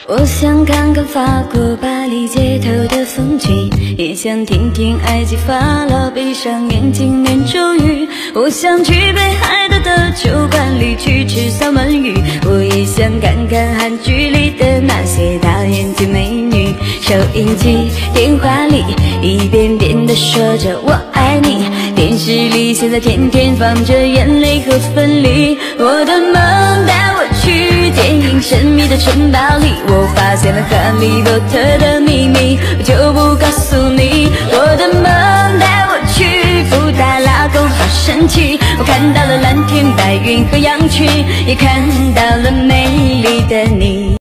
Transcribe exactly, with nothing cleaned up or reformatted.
我想看看法国巴黎街头的风景，也想听听埃及法老闭上眼睛念咒语。我想去北海道的酒馆里去吃三文鱼，我也想看看韩剧里的那些大眼睛美女。收音机电话里一遍遍地说着我爱你，电视里现在天天放着眼泪和分离。我的梦带我去电影神秘的城堡里，我发现了哈利波特的秘密，我就不告诉你。我的梦带我去布达拉宫好神奇，我看到了蓝天白云和羊群，也看到了美丽的你。